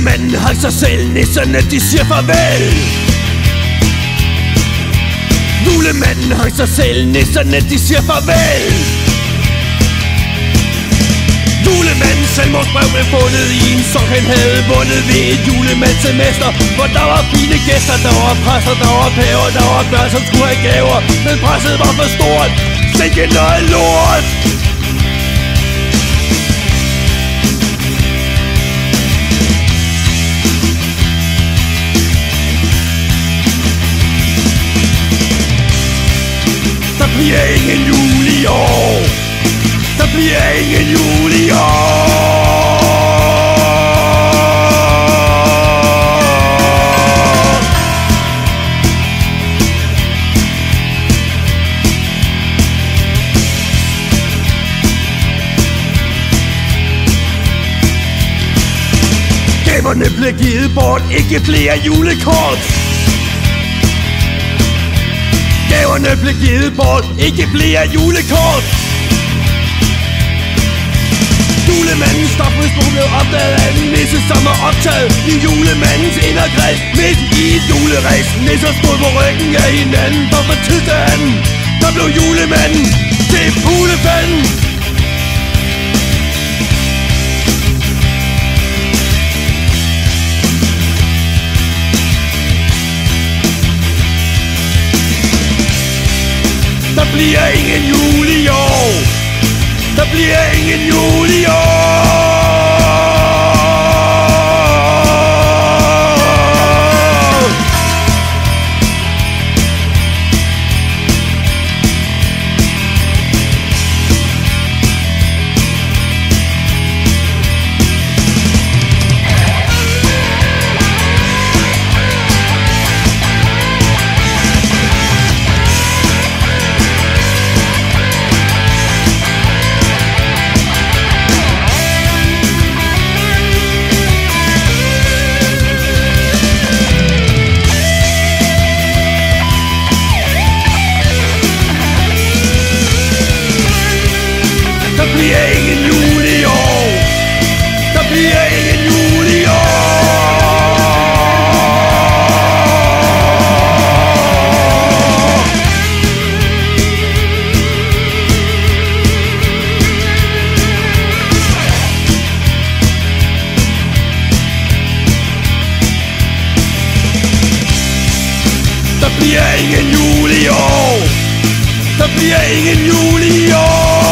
Julemanden hang sig selv, nisserne de siger farvel. Julemanden hang sig selv, nisserne de siger farvel. Julemandens selvmordsbrev blev fundet i en song, han havde vundet ved et julemandssemester, hvor der var fine gæster, der var præster, der var paver, der var børn, som skulle have gaver. Men presset var for stort, sikke noget lort. Der bliver ingen jul i år. Der bliver ingen jul i år. Gaverne bliver givet bort, ikke flere julekort. Gaverne blev givet bort, ikke flere julekort. Julemandens stofmisbrug blev opdaget af en nisse, som er optaget i julemandens inderkreds. Midt i et juleræs, nisser stod på ryggen af hinanden, for fra tid til anden, der blev julemanden til pulefanden. Der bliver ingen jul i år. Der bliver ingen jul i år. Der bliver ingen jul i år. Der bliver ingen jul i år. Der bliver ingen jul i år. Der bliver ingen jul i år.